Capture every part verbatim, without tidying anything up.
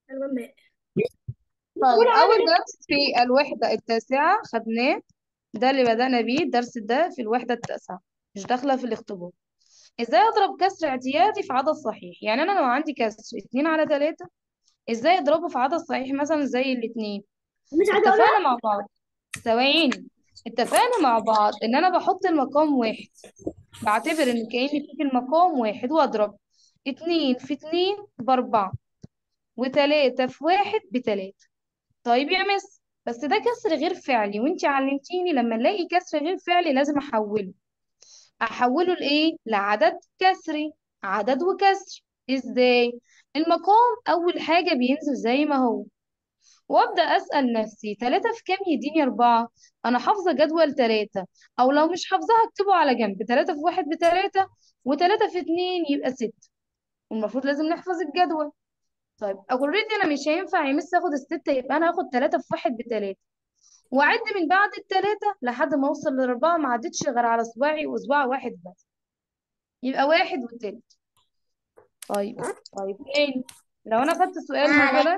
المهم. طيب أول درس في الوحدة التاسعة خدناه، ده اللي بدأنا بيه الدرس ده في الوحدة التاسعة، مش داخلة في الاختبار. ازاي اضرب كسر اعتيادي في عدد صحيح؟ يعني انا لو عندي كسر اتنين على تلاتة، ازاي اضربه في عدد صحيح مثلا زي الاتنين؟ مش عايزه اتفقنا اقولها. مع بعض، ثواني، اتفقنا مع بعض ان انا بحط المقام واحد، بعتبر ان كأني في المقام واحد واضرب اتنين في اتنين باربعة، وتلاتة في واحد بتلاتة. طيب يا مس، بس ده كسر غير فعلي، وانتي علمتيني لما الاقي كسر غير فعلي لازم احوله. احوله لايه؟ لعدد كسري، عدد وكسر. ازاي؟ المقام اول حاجة بينزل زي ما هو، وابدا اسال نفسي تلاتة في كام يديني اربعة. انا حافظه جدول تلاتة، او لو مش حافظاها اكتبه على جنب، تلاتة في واحد بتلاتة، و3 في اتنين يبقى ستة. والمفروض لازم نحفظ الجدول. طيب اوريدي انا مش هينفع يا مس اخد الستة، يبقى انا هاخد تلاتة في واحد بتلاتة، واعد من بعد التلاتة لحد ما اوصل للاربعة، ما عدتش غير على صباعي وصباع واحد بس، يبقى واحد والتالت. طيب، طيب تاني، لو انا خدت سؤال مثلا،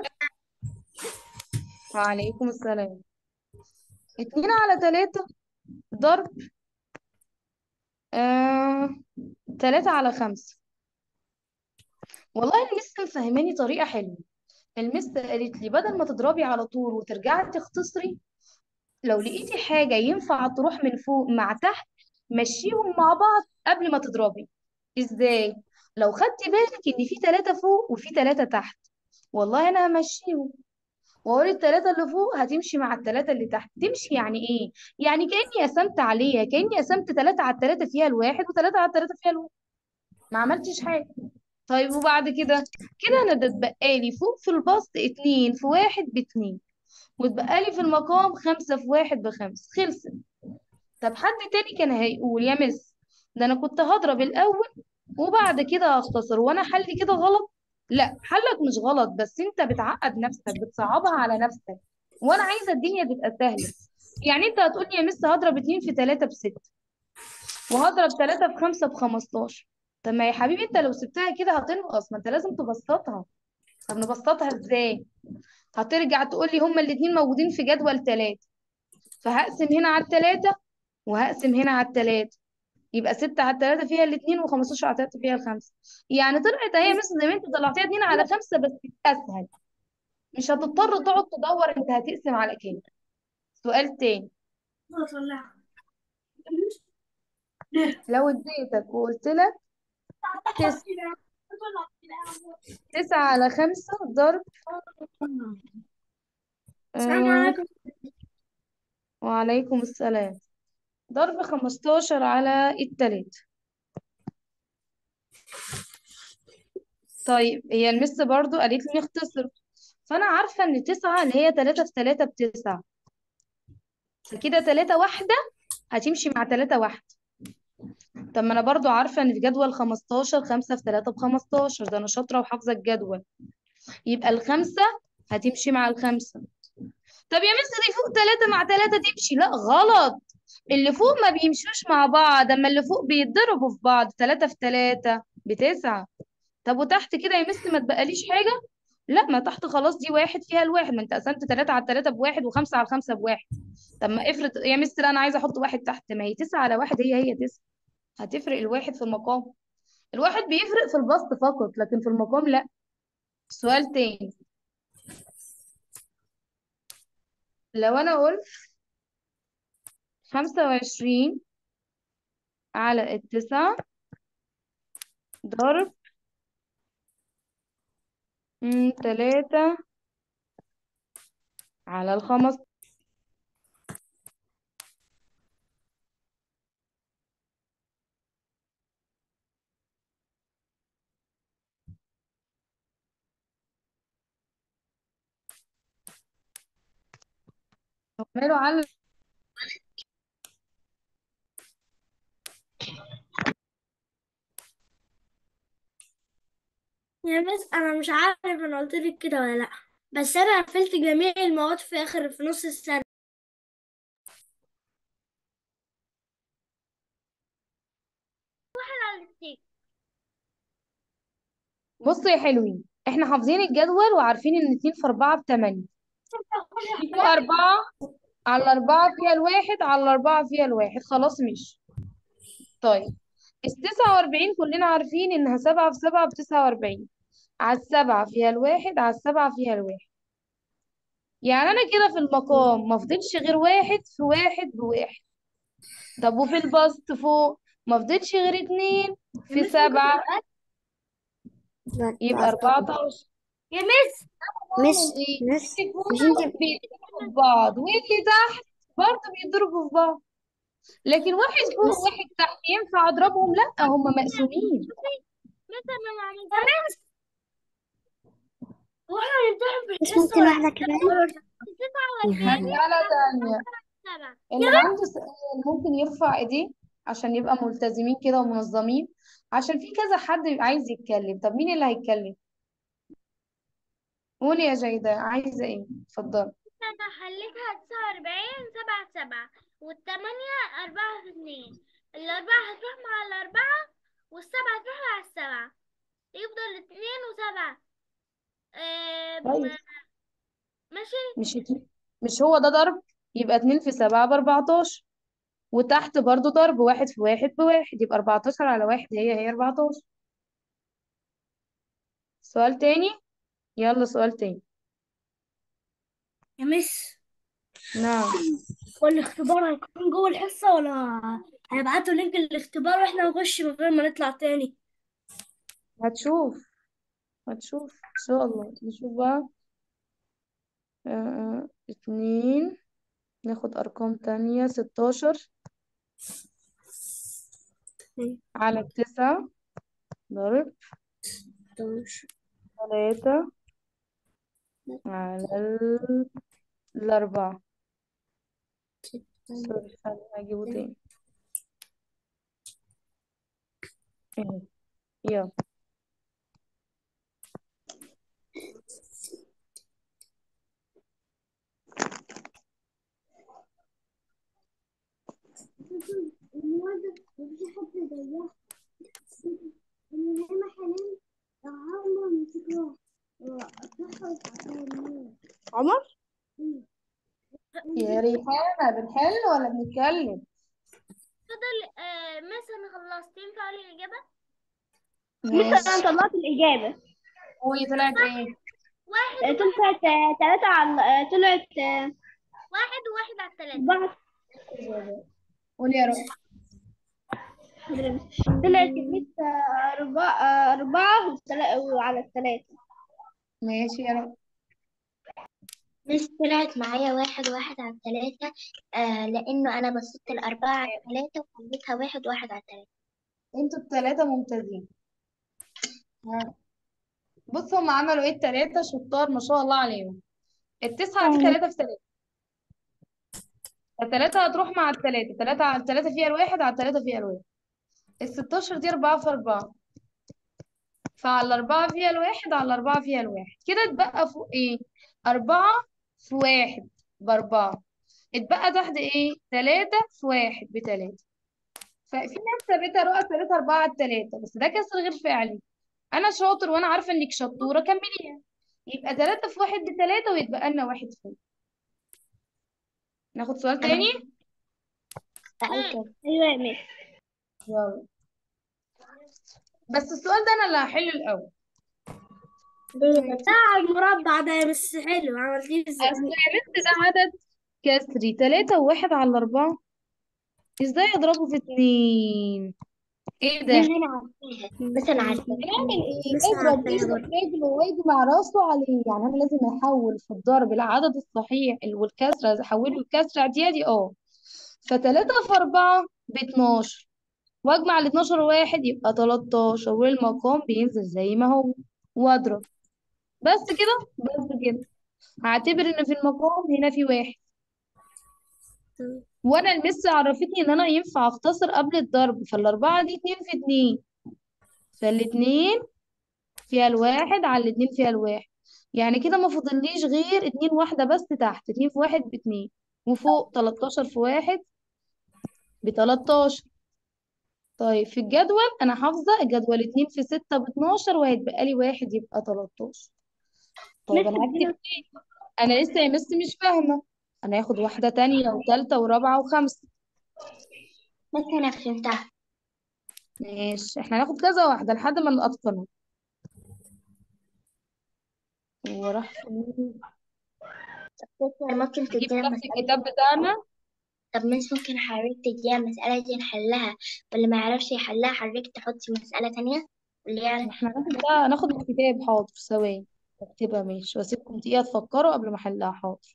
وعليكم السلام، اتنين على تلاتة ضرب آه... تلاتة على خمسة. والله المس مفهماني طريقة حلوة. المس قالت لي بدل ما تضربي على طول وترجعي تختصري، لو لقيتي حاجة ينفع تروح من فوق مع تحت، مشيهم مع بعض قبل ما تضربي. ازاي؟ لو خدتي بالك ان في تلاتة فوق وفي تلاتة تحت، والله انا همشيهم، واقول التلاتة اللي فوق هتمشي مع التلاتة اللي تحت. تمشي يعني ايه؟ يعني كأني قسمت عليها، كأني قسمت تلاتة على التلاتة فيها الواحد، وتلاتة على التلاتة فيها الواحد، ما عملتش حاجة. طيب وبعد كده، كده انا ده اتبقى لي فوق في البسط اتنين في واحد باتنين، واتبقى لي في المقام خمسة في واحد بخمس، خلصت. طب حد تاني كان هيقول يا مس، ده انا كنت هضرب الاول وبعد كده هختصر، وانا حلي كده غلط. لا، حلك مش غلط، بس انت بتعقد نفسك، بتصعبها على نفسك، وانا عايزه الدنيا تبقى سهله. يعني انت هتقولي يا مس هضرب اتنين في تلاتة بستة، وهضرب تلاتة في خمسة بخمستاشر. طب ما يا حبيبي انت لو سبتها كده هتنقص، ما انت لازم تبسطها. طب نبسطها ازاي؟ هترجع تقولي هما الاتنين موجودين في جدول تلاتة، فهقسم هنا على التلاتة وهقسم هنا على التلاتة، يبقى ستة على التلاتة فيها الاتنين، و15 على التلاتة فيها الخمسة. يعني طلعت اهي مثلا زي ما انت طلعتيها اتنين على خمسة بس اسهل، مش هتضطر تقعد تدور انت هتقسم على كام. سؤال تاني، لو اديتك وقلت لك تس... تسعة على خمسة ضرب السلام آه... عليكم. وعليكم السلام، ضرب خمستاشر على التلاتة. طيب هي المس برضو قالت لي نختصر، فانا عارفة ان تسعة اللي هي تلاتة في تلاتة بتسعة، فكده تلاتة واحدة هتمشي مع تلاتة واحدة. طب ما انا برضو عارفة ان في جدول خمستاشر خمسة في تلاتة بخمستاشر، ده انا شاطرة وحافظة الجدول، يبقى الخمسة هتمشي مع الخمسة. طب يا مس دي فوق تلاتة مع تلاتة تمشي؟ لا غلط، اللي فوق ما بيمشوش مع بعض، اما اللي فوق بيتضربوا في بعض، تلاتة في تلاتة بتسعة. طب وتحت كده يا مس ما تبقاليش حاجة؟ لا، ما تحت خلاص دي واحد فيها الواحد، ما انت قسمت تلاتة على تلاتة بواحد، وخمسة على خمسة بواحد. طب ما افرض يا مس لا انا عايزة احط واحد تحت، ما هي تسعة على واحد هي هي تسعة، هتفرق الواحد في المقام؟ الواحد بيفرق في البسط فقط، لكن في المقام لا. سؤال تاني، لو انا قلت خمسة وعشرين على التسعة ضرب مم، تلاتة على الخمس. ماله على يا مس انا مش عارف انا قلت لك كده ولا لا، بس انا قفلت جميع المواد في اخر في نص السنه. بصوا يا حلوين، احنا حافظين الجدول وعارفين ان اتنين في اربعة بتمانية. دي فيها اربعة، على اربعة فيها الواحد، على اربعة فيها الواحد، خلاص مش. طيب، التسعة واربعين كلنا عارفين انها سبعة في سبعة بتسعة واربعين، على السبعة فيها الواحد، على السبعة فيها الواحد. يعني انا كده في المقام ما فضلش غير واحد في واحد بواحد. طب وفي البسط فوق ما فضلش غير اتنين يا في مس ممكن سبعة، سؤال؟ يبقى اربعتاشر. يا مس نعمل مس ايه؟ مس مش الاتنين انت بيضربوا في بعض واللي تحت برضه بيضربوا في بعض، لكن واحد فوق مس واحد تحت ينفع اضربهم؟ لا، هم مقسومين. مثلا ما عملتها يا مس، واحنا بنمتحن في بس الحصة ممكن ولا واحدة كمان. تسعة يا واربعين نهار مسألة تانية، سبعة يا اللي عنده سؤال ممكن يرفع ايديه عشان يبقى ملتزمين كده ومنظمين، عشان في كذا حد بيبقى عايز يتكلم. طب مين اللي هيتكلم؟ قولي يا جيدة، عايزة ايه؟ اتفضلي. مس، انا حليتها تسعة واربعين سبعة في سبعة والتمانية أربعة في اتنين، الأربعة هتروح مع الأربعة والسبعة هتروح مع السبعة، يفضل اتنين وسبعة. أم... كويس. ماشي. مش اتنين- مش هو ده ضرب؟ يبقى اتنين في سبعة باربعتاشر، وتحت برضو ضرب واحد في واحد بواحد، يبقى اربعتاشر على واحد هي هي اربعتاشر. سؤال تاني، يلا سؤال تاني. يا مس، نعم. هو الاختبار هيكون جوه الحصة ولا هيبعتوا لينك الاختبار واحنا نخش من غير ما نطلع تاني؟ هتشوف، هتشوف ان شاء الله. نشوف بقى. آه آه، اتنين، ناخد ارقام تانية. ستاشر على التسعة ضرب تلاتة على ال- الأربعة. سوري، خليني أجيبه تاني. اهي، يلا. المواد مفيش حد زيها، إن هي حاليا عمر مسكوها عمر. يا ريحانة، بنحل ولا بنتكلم؟ فضل آه مثلا خلصت، ينفع لي الإجابة؟ ماشي. مثلا طلعت الإجابة. قولي طلعت ايه؟ واحد آه، وواحد، طلعت آه، تلاتة على آه، طلعت آه، واحد وواحد على التلاتة. أربعة. قولي يا رؤى. طلعت كمية آه، أربعة آه، أربعة وتلا- وعلى التلاتة. ماشي يا رؤى. مش طلعت معايا واحد واحد على التلاتة. آه لأنه أنا بصيت الأربعة على التلاتة وخليتها واحد واحد على التلاتة. انتوا التلاتة ممتازين. ها. بص، هم عملوا ايه التلاتة؟ شطار ما شاء الله عليهم. التسعة دي تلاتة في تلاتة، التلاتة هتروح مع التلاتة، تلاتة على التلاتة فيها الواحد، على التلاتة فيها الواحد. الستاشر دي أربعة في أربعة، فعلى الأربعة فيها الواحد، على الأربعة فيها الواحد، كده اتبقى فوق ايه؟ أربعة في واحد بأربعة. اتبقى تحت ايه؟ تلاتة في واحد بتلاتة. ففي ناس ثابتة رؤى ثابتة أربعة على التلاتة، بس ده كسر غير فعلي. أنا شاطر وأنا عارفة إنك شطورة، كمليها. يبقى تلاتة في واحد بتلاتة، ويتبقى لنا واحد فوق. ناخد سؤال أنا تاني. سألت. أيوة يا مس. يلا، بس السؤال ده أنا اللي هحله الأول. ليه بتاع المربع ده؟ بس حلو، عملتيه ازاي؟ أصل يا بنت ده عدد كسري، تلاتة وواحد على الأربعة، ازاي أضربه في اتنين؟ ايه مش ده؟ أنا عارفاها، بس أنا عارفاها. هنعمل ايه؟ بس اضرب عارفاها ايده برضه. برجله واجمع راسه عليه. يعني انا لازم احول في الضرب العدد الصحيح ال- والكسره، احوله لكسره اعتيادي. اه، فتلاتة في أربعة باتناشر، واجمع ال اتناشر واحد يبقى تلاتاشر، والمقام بينزل زي ما هو، واضرب. بس كده، بس كده. هعتبر ان في المقام هنا في واحد، وانا المس عرفتني ان انا ينفع اختصر قبل الضرب، فالاربعه دي اتنين في اتنين، فالاتنين فيها الواحد على الاتنين فيها الواحد. يعني كده ما فضليش غير اتنين واحدة بس تحت، اتنين في واحد باتنين، وفوق تلاتاشر في واحد بتلاتاشر. طيب في الجدول انا حافظه الجدول اتنين في ستة ب اتناشر وهيتبقى لي واحد يبقى تلتاشر. طيب مس انا هكتب ادينا ايه؟ انا لسه يا مس مش فاهمه. انا هاخد واحده تانية وتالتة ورابعه وخمسه. بس انا فهمتها. ماشي، احنا هناخد كذا واحده لحد ما نتقنه. وراح فين؟ تفتكر ممكن نجيب تدينا نفس مسألة؟ الكتاب بتاعنا. طب مس ممكن حضرتك تدينا المسألة دي نحلها، واللي ما يعرفش يحلها حضرتك تحطي مسألة تانية، واللي يعرف. احنا هناخد بقى ناخد من الكتاب. حاضر ثواني اكتبها. ماشي، واسيبكم دقيقه تفكروا قبل ما احلها. حاضر.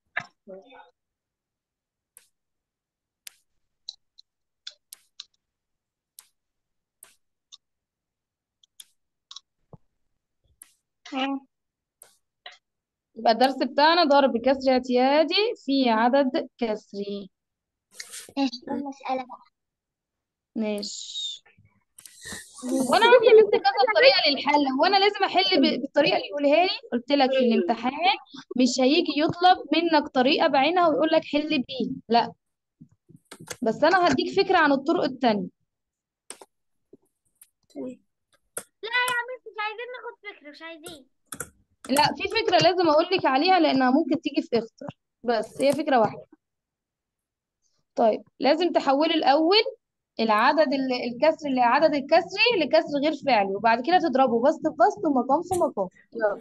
ها، يبقى الدرس بتاعنا ضرب كسر اعتيادي في عدد كسري. ماشي المسألة بقى. ماشي. هو انا عندي بس كذا طريقه للحل. هو انا لازم احل ب- بالطريقه اللي يقولها لي؟ قلت لك في الامتحان مش هيجي يطلب منك طريقه بعينها ويقول لك حل بيه، لا. بس انا هديك فكره عن الطرق التانية. لا يا مس مش عايزين ناخد فكرة، مش عايزين. لا، في فكره لازم اقول لك عليها لانها ممكن تيجي في اختر. بس هي فكره واحده. طيب لازم تحولي الاول العدد ال- الكسر اللي عدد الكسري لكسر غير فعلي، وبعد كده تضربه بسط في بسط ومقام في مقام. يلا.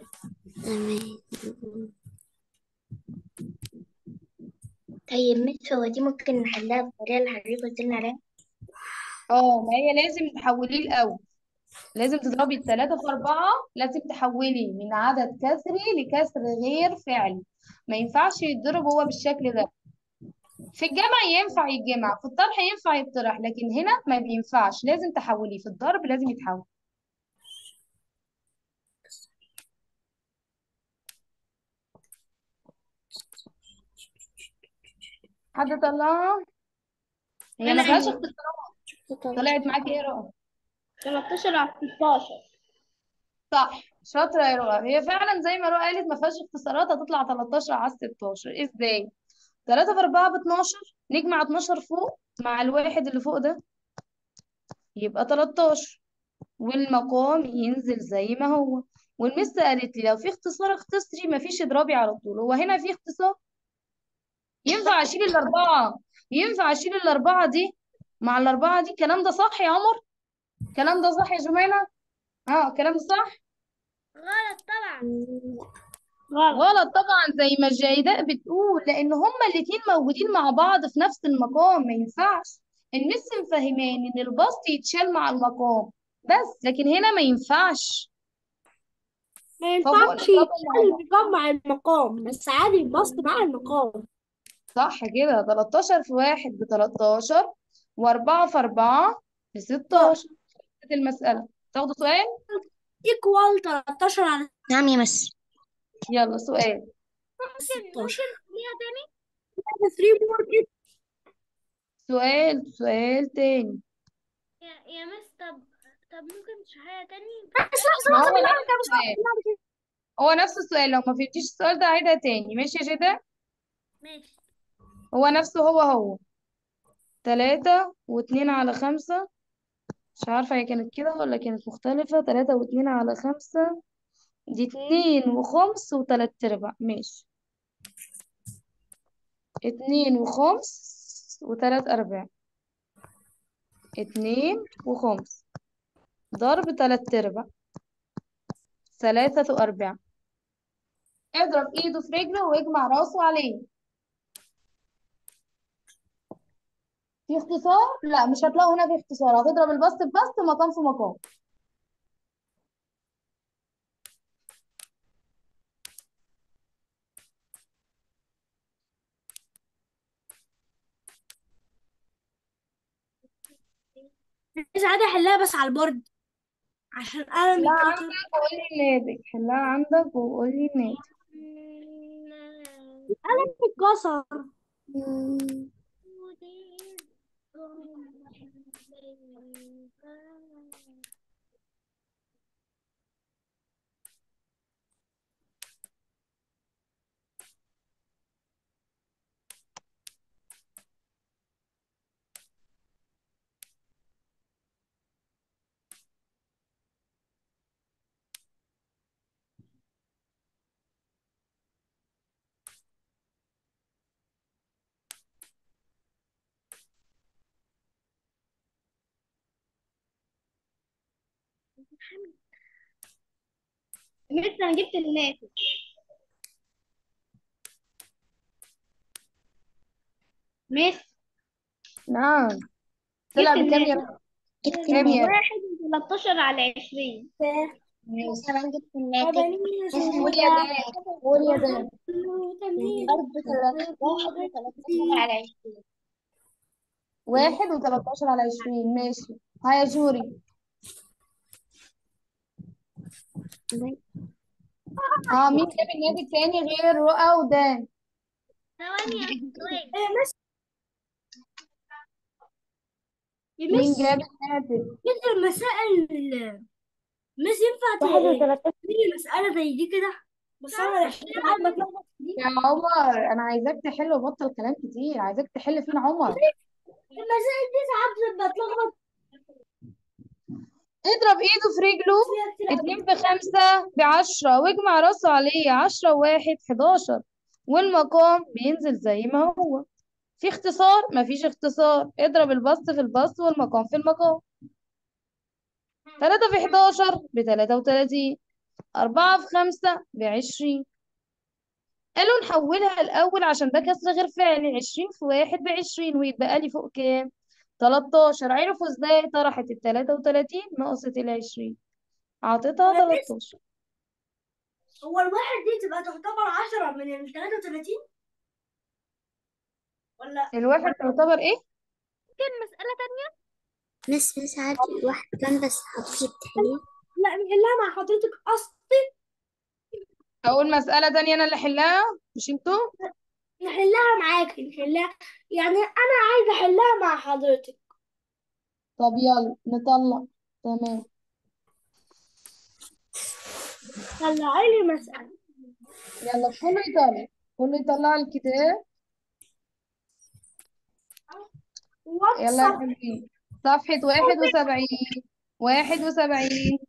طيب مس هو دي ممكن نحلها بالطريقة اللي حضرتك قلت لنا عليها؟ اه، ما هي لازم تحوليه الاول. لازم تضربي التلاتة في أربعة. لازم تحولي من عدد كسري لكسر غير فعلي. ما ينفعش يتضرب هو بالشكل ده. في الجمع ينفع يتجمع، في الطرح ينفع يطرح، لكن هنا ما بينفعش. لازم تحوليه في الضرب، لازم يتحول. حد طلعها؟ هي انا ما فيهاش ايوه. اختصارات. طلعت معاكي ايه يا رؤى؟ تلتاشر على ستاشر. صح، شاطرة يا رؤى. هي فعلا زي ما رؤى قالت ما فيهاش اختصارات. هتطلع تلتاشر على ستاشر. ازاي؟ تلاتة في أربعة ب اتناشر. نجمع اتناشر فوق مع الواحد اللي فوق ده يبقى تلتاشر، والمقام ينزل زي ما هو. والمس قالت لي لو في اختصار اختصري، ما فيش اضرابي على طول. هو هنا في اختصار. ينفع اشيل الاربعه؟ ينفع اشيل الاربعه دي مع الاربعه دي؟ الكلام ده صح يا عمر؟ الكلام ده صح يا جمانه؟ اه، الكلام ده صح. غلط طبعا. غلط. غلط طبعا زي ما الجيداء بتقول، لان هما الاتنين موجودين مع بعض في نفس المقام. ما ينفعش. المس مفهمان ان البسط يتشال مع المقام بس، لكن هنا ما ينفعش. ما ففوق ينفعش نضربهم مع يتشال بعض. المقام مع المقام، بس عادي البسط مع المقام. صح كده. تلتاشر في واحد ب تلتاشر، و4 في أربعة ب ستاشر. دي المسألة. تاخدوا سؤال؟ ايكوال تلتاشر على نعم يا مس يلا سؤال. ممكن ممكن ستاشر. نخليها تاني. تلاتة مور كده. سؤال سؤال تاني. يا يا مس طب طب ممكن تشرحيها تاني؟ بس لحظة ما لحظة هو بالله نفس عليك يا السؤال. مس. هو نفس السؤال. لو ما فهمتيش السؤال ده عيدها تاني. ماشي يا جدع؟ ماشي. هو نفسه هو هو. تلاتة واتنين على خمسة. مش عارفة هي كانت كده ولا كانت مختلفة. تلاتة واتنين على خمسة. دي اتنين وخمس وتلات ارباع. ماشي. اتنين وخمس وتلات ارباع. اتنين وخمس ضرب تلات ارباع. ثلاثة ارباع. اضرب ايده في رجله واجمع راسه عليه. في اختصار؟ لا، مش هتلاقوا هنا في اختصار. هتضرب البسط ببسط، مقام في مقام. مش عادي احلها بس على البورد عشان قلمي حلها اتكسر. عندك وقولي الناتج. حلها عندك وقولي الناتج. قلمي اتكسر. لسه انا جبت الناتج. مس نعم. طلع جبت بكام يا الناتج. رب؟ جبت كام الناتج يا رب؟ واحد وتلاتاشر على عشرين. ماشي. كمان جبت الناتج. قول يا دان، قول يا دان. برضه تلات- واحد وتلاتاشر على عشرين. واحد وتلاتاشر على عشرين، ماشي. ها يا جوري. اه مين جاب الناتج تاني غير رؤى ودان؟ ثواني يا ثواني. مين جاب الناتج؟ كده المسائل مش ينفع واحد ت- وتلاتاشر. تيجي مسألة زي دي كده، بس أنا ساعات بتلخبط في دي. يا عمر انا عايزاك تحل وبطل كلام كتير، عايزاك تحل فين عمر. المسائل دي ساعات بتلخبط اضرب ايده في رجله. فيها كتير أوي. اتنين بخمسة بعشرة واجمع راسه عليه، عشرة وواحد حداشر، والمقام بينزل زي ما هو. في اختصار؟ مفيش اختصار. اضرب البسط في البسط والمقام في المقام. تلاتة في حداشر بتلاتة وتلاتين، أربعة في خمسة بعشرين. قالوا نحولها الأول عشان ده كسر غير فعلي. عشرين في واحد بعشرين، ويتبقى لي فوق كام؟ تلاتاشر. عرفوا ازاي؟ طرحت التلاتة وتلاتين نقصت العشرين، عطيتها تلاتاشر. هو الواحد دي تبقى تعتبر عشرة من ال تلاتة وتلاتين ولا؟ الواحد تعتبر ايه؟ كان مسألة تانية. مس مس عادي واحد كان بس حضرتك تحليه. لا نحلها مع حضرتك أصلي. اقول مسألة تانية انا اللي احلها مش انتوا؟ نحلها معاكي نحلها، يعني أنا عايزة أحلها مع حضرتك. طب يلا نطلع. تمام. طلعي لي مسألة. يلا كله يطلع، كله يطلع الكتاب. يلا يا واتساب. حبيبي. صفحة واحد وسبعين. واحد وسبعين.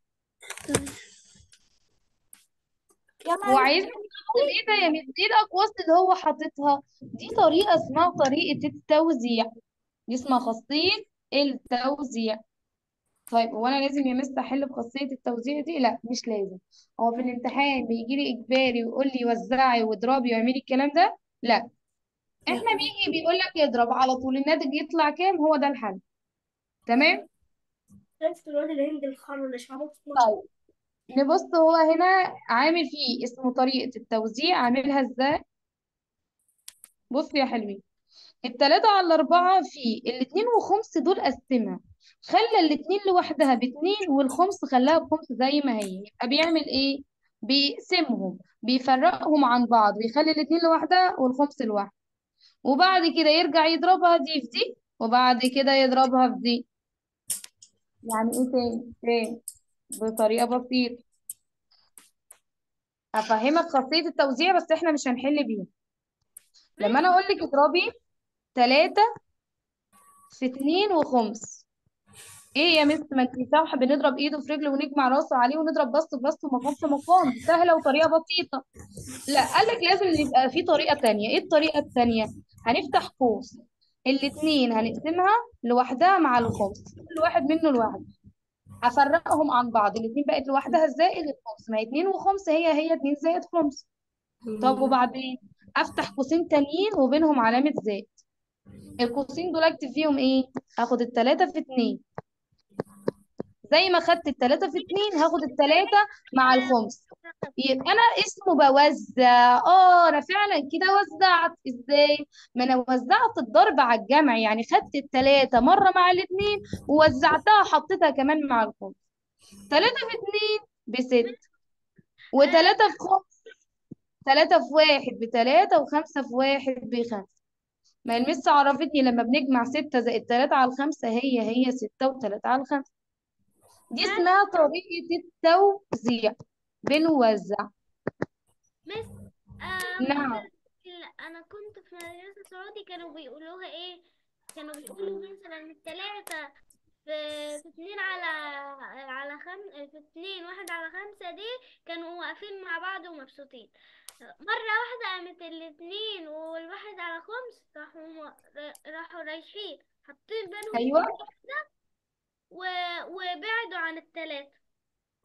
هو يلا عايز يكتب ايه ده يا مس؟ ايه الاقواس اللي هو حاططها دي؟ طريقة اسمها طريقة التوزيع، دي اسمها خاصية التوزيع. طيب هو انا لازم يا مس احل بخاصية التوزيع دي؟ لا مش لازم. هو في الامتحان بيجي لي اجباري ويقول لي وزعي واضربي واعملي الكلام ده؟ لا. احنا بيجي بيقول لك اضرب على طول، الناتج يطلع كام هو ده الحل. تمام. شفت الواد الهندي الخر اللي شعره اسمه. طيب نبص، هو هنا عامل فيه اسمه طريقة التوزيع، عاملها ازاي؟ بص يا حلوين، التلاتة على الأربعة في الاتنين وخمس دول قسمها، خلى الاتنين لوحدها باتنين والخمس خلاها بخمس زي ما هي. يبقى بيعمل ايه؟ بيقسمهم، بيفرقهم عن بعض، بيخلي الاتنين لوحدها والخمس لوحدها، وبعد كده يرجع يضربها دي في دي، وبعد كده يضربها في دي. يعني ايه تاني؟ تاني بطريقة بسيطة افهمك خاصية التوزيع، بس احنا مش هنحل بيها. لما انا اقول لك اضربي تلاتة في اتنين وخمس، ايه يا مس؟ ما انت صح، بنضرب ايده في رجله ونجمع راسه عليه ونضرب بسط في بسط ومقام في مقام، دي سهله وطريقه بسيطه. لا، قال لك لازم يبقى في طريقه تانية. ايه الطريقه التانية؟ هنفتح قوس، الاتنين هنقسمها لوحدها مع الخمس، كل واحد منه لوحده، هفرقهم عن بعض، الاتنين بقت لوحدها زائد الخمس، ما هي اتنين وخمس هي هي اتنين زائد خمس. طب وبعدين افتح قوسين تانيين وبينهم علامه زائد، القوسين دول اكتب فيهم ايه؟ هاخد التلاتة في اتنين، زي ما خدت التلاتة في اتنين هاخد التلاتة مع الخمس، يبقى انا اسمه بوزع. اه انا فعلا كده وزعت. ازاي؟ ما انا وزعت الضرب على الجمع، يعني خدت التلاتة مرة مع الاتنين ووزعتها حطيتها كمان مع الخمس. تلاتة في اتنين بست، آه، وتلاتة في خمس، تلاتة في واحد بتلاتة، وخمسة في واحد بخمسة. ما المس عرفتني لما بنجمع ستة زائد تلاتة على الخمسة هي هي ستة وتلاتة على الخمسة. دي مس اسمها طريقة التوزيع، بنوزع. مس آه هما نعم. ال- انا كنت في مدرسة سعودي، كانوا بيقولوها ايه؟ كانوا بيقولوا مثلا التلاتة في في اتنين على على خم في اتنين واحد على خمسة دي، كانوا واقفين مع بعض ومبسوطين. مرة واحدة قامت الاتنين والواحد على خمس راحوا راحوا رايحين حاطين بينهم ايوه. خط و... وبعدوا عن التلاتة.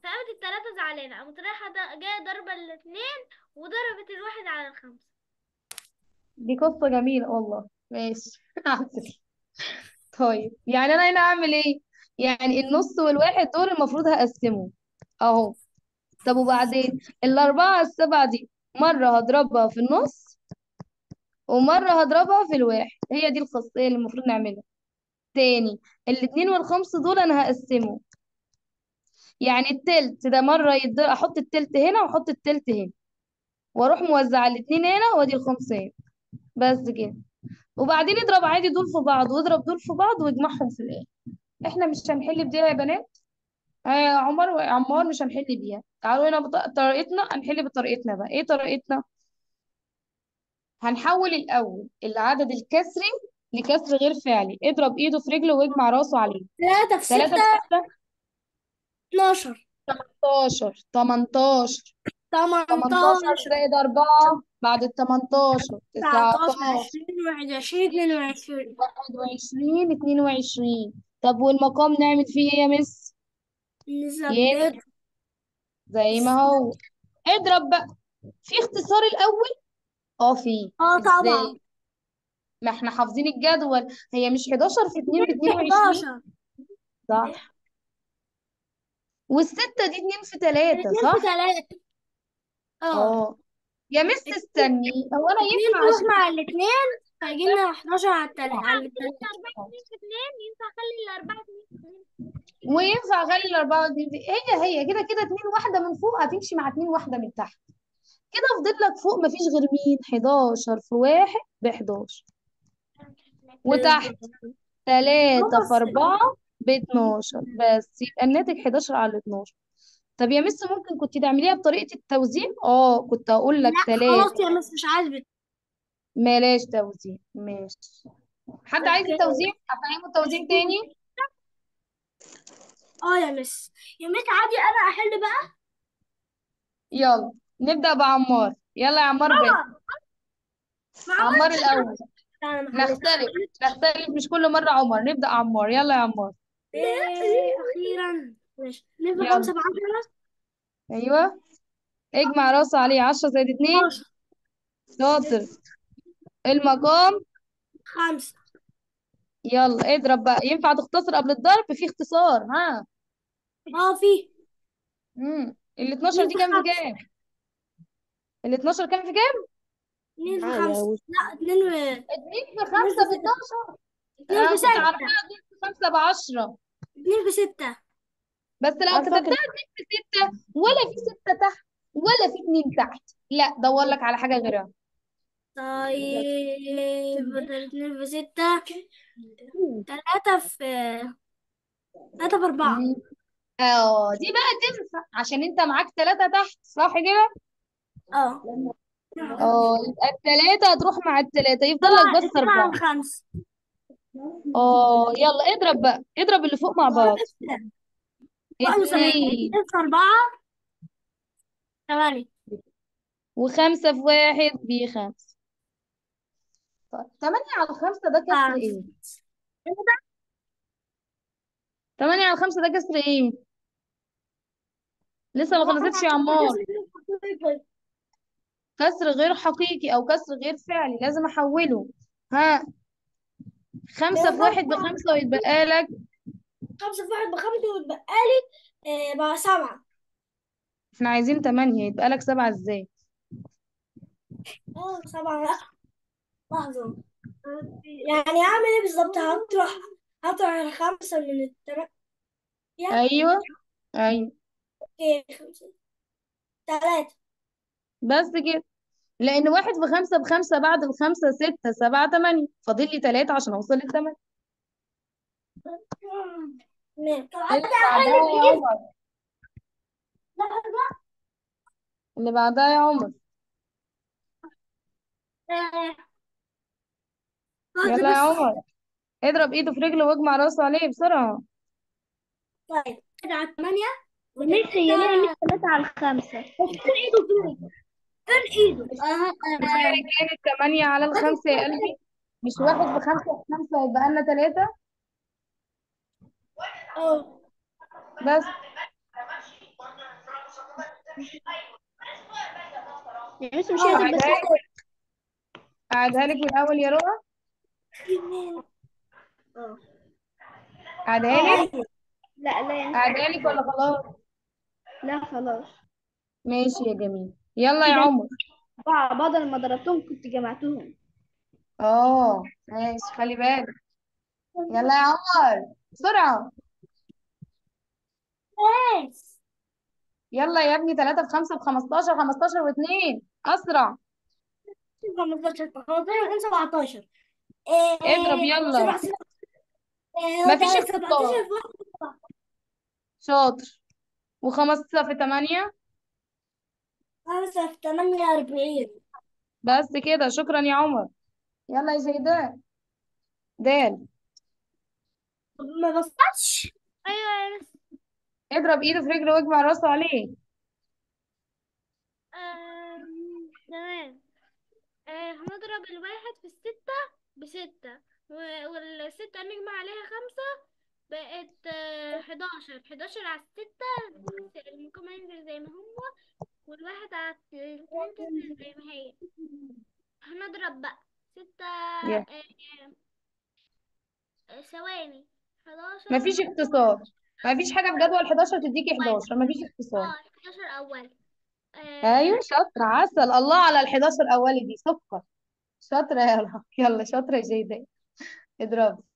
فقامت التلاتة زعلانة، قامت رايحة دا- جاية ضربة الاتنين وضربت الواحد على الخمسة. دي قصة جميلة والله. ماشي. عسل. طيب يعني انا هنا اعمل ايه؟ يعني النص والواحد دول المفروض هقسمهم اهو. طب وبعدين الاربعة على السبعة دي مرة هضربها في النص ومرة هضربها في الواحد، هي دي الخاصية اللي المفروض نعملها. تاني، الاتنين والخمس دول انا هقسمهم، يعني التلت ده مرة يد... احط التلت هنا واحط التلت هنا واروح موزعة الاتنين هنا وادي الخمس هنا، بس كده. وبعدين اضرب عادي دول في بعض واضرب دول في بعض واجمعهم في الاخر. احنا مش هنحل بدي يا بنات. آه عمر وعمار مش هنحل بيها. تعالوا هنا بطريقتنا، هنحل بطريقتنا بقى. ايه طريقتنا؟ هنحول الاول العدد الكسري لكسر غير فعلي. اضرب ايده في رجله واجمع راسه عليه. تلاتة في تلاتة ستة في ستة اتناشر. تمنتاشر. تمنتاشر. تمنتاشر تمنتاشر. زائد أربعة بعد ال تمنتاشر تسعتاشر. تسعتاشر. عشرين. واحد وعشرين. اتنين وعشرين. واحد وعشرين اتنين وعشرين. طب والمقام نعمل فيه ايه يا مس؟ نثبت. ينفع زي ما هو. اضرب بقى. في اختصار الأول؟ اه في. اه طبعا. ازاي؟ ما احنا حافظين الجدول. هي مش حداشر في اتنين ب اتنين في اتنين وعشرين؟ حداشر. صح. والستة دي اتنين في تلاتة اتنين في صح؟ تلاتة. اه. اه. يا مس اتنين. استني، هو انا اتنين ينفع نروح اشيل مع الاتنين هيجيلنا حداشر على التلاتة على أخلي التلاتة. الأربعة اتنين في اتنين، ينفع أخلي الأربعة اتنين في اتنين. وينفع اغلي الاربعة دي, دي هي هي كده كده اتنين واحدة من فوق هتمشي مع اتنين واحدة من تحت. كده فضل لك فوق مفيش غير مين؟ حداشر في واحد ب حداشر. وتحت تلاتة في خلاص. أربعة ب اتناشر، بس يبقى الناتج حداشر على اتناشر. طب يا مس ممكن كنت تعمليها بطريقة التوزيع؟ اه كنت اقول لك لا خلاص تلاتة. يا مس مش عاجبك. بلاش توزيع. ماشي. حد عايز اوكي. التوزيع؟ افهمه التوزيع تاني. اه يا مس. يا مس عادي انا احل بقى. يلا نبدأ بعمار. يلا يا عمار بيه. طبعا. ما عمار عملتش الأول. حاجة. انا ما حلتش. نختلف نختلف مش كل مرة عمر. نبدأ عمار. يلا يا عمار. إيه اخيرا ماشي نبقى يلا. خمسة بعشرة. ايوه. اجمع راسه عليه. عشرة زائد اتنين. اتناشر. شاطر. المقام. خمسة. يلا اضرب بقى. ينفع تختصر قبل الضرب؟ في اختصار ها. اه في. امم ال اتناشر اتنين دي في كام في خمسة. كام؟ ال اتناشر كام في كام؟ اتنين في خمسة. لا اتنين و اتنين في اتنين خمسة في ب ستة. اتناشر. اتنين انا في كنت عارفاها ستة. اتنين في خمسة ب عشرة. اتنين في ستة. بس لو كتبتها اتنين في ستة ولا في ستة تحت ولا في اتنين تحت، لا دور لك على حاجة غيرها. طيب بدل اتنين في ستة. تلاتة في تلاتة في أربعة. مم. اه دي بقى تنفع عشان انت معاك ثلاثة تحت صح كده؟ اه اه يبقى الثلاثة هتروح مع الثلاثة يفضل لك طبعا بس اتنين على أربعة. الخمس. اه يلا اضرب بقى. اضرب اللي فوق مع بعض. واحد وسبعين. اتنين اتنين في أربعة. تمانية. وخمسة في واحد بخمسة. طيب تمانية على خمسة ده كسر خمسة. ايه؟ تمانية على خمسة ده كسر ايه؟ لسه ما خلصتش يا عمار. كسر غير حقيقي او كسر غير فعلي لازم احوله. ها. خمسة في واحد بخمسة ويتبقى لك. خمسة في واحد بخمسة ويتبقى لي آه، بقى سبعة. احنا عايزين تمانية يتبقى لك سبعة ازاي؟ اه سبعة لا. لحظة. يعني أعمل إيه بالظبط؟ هطرح هطرح الخمسة من التمانية. ايوه. ايوه. اوكي خمسة. تلاتة. بس كده. لان واحد بخمسة بخمسة بعد الخمسة ستة سبعة تمانية فاضل لي تلاتة عشان اوصل للتمانية. تمام. طب اللي أرجع بعدها أحل يا بإيد. عمر. لحظة. اللي بعدها يا عمر. آه، لحظة يلا يا بس. عمر. اضرب ايده في رجله واجمع راسه عليه بسرعة. طيب كده على الثمانية. ميس هي ليه ميس تلاتة على الخمسة؟ فين إيده فين؟ فين إيده؟ آه آه. ازاي كانت تمانية على الخمسة يا قلبي؟ مش واحد بخمسة بخمسة يبقى لنا تلاتة. اه بس. يا مس مش هي دي أعيدها بس. لك أعيدها لك من الأول يا رؤى. اه أعيدها اه لك ايوه. لا لا يا مس أعيدها لك عادي. ولا خلاص؟ لا خلاص. ماشي يا جميل. يلا يا كده عمر. أربعة بدل ما ضربتهم كنت جمعتهم. اه ماشي، خلي بالك. يلا يا عمر بسرعة. بس يلا يا ابني، ثلاثة في خمسة بخمستاشر، خمستاشر واتنين، أسرع. خمستاشر خمستاشر سبعتاشر. اضرب إيه يلا. سبعة سبعة. إيه هو مفيش ده اختصار. سبعتاشر في واحد. شاطر. وخمسة في تمانية. خمسة في تمانية وأربعين. بس كده، شكرا يا عمر. يلا يا جيدان. دال. طب ما بسطتش. ايوه يا مس. اضرب ايده في رجله واجمع راسه عليه. آم، تمام. آه، هنضرب الواحد في الستة بستة، و- والستة نجمع عليها خمسة، بقت آه، حداشر. حداشر على الستة، المقام ينزل زي ما هو، والواحد على الاتنين تنزل زي ما هي. هنضرب بقى ستة. يلا. آه، آه، ثواني. مفيش حداشر اختصار. مفيش حاجة في جدول حداشر تديكي أول. حداشر، مفيش اختصار. اه حداشر أول. آه، ايوه شاطرة عسل، الله على ال حداشر اولي دي، سكر. شاطرة يلا. يلا شاطرة يا جيدان. اضربي.